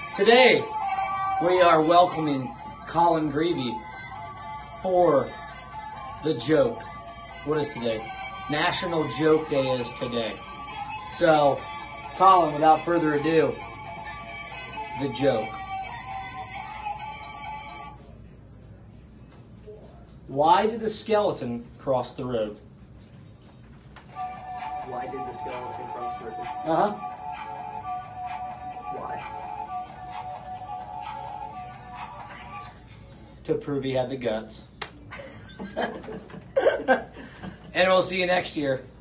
Today, we are welcoming Colin Greavy for the joke. What is today? National Joke Day is today. So, Colin, without further ado, the joke. Why did the skeleton cross the road? Why did the skeleton cross the road? Uh-huh. Why? To prove he had the guts. And we'll see you next year.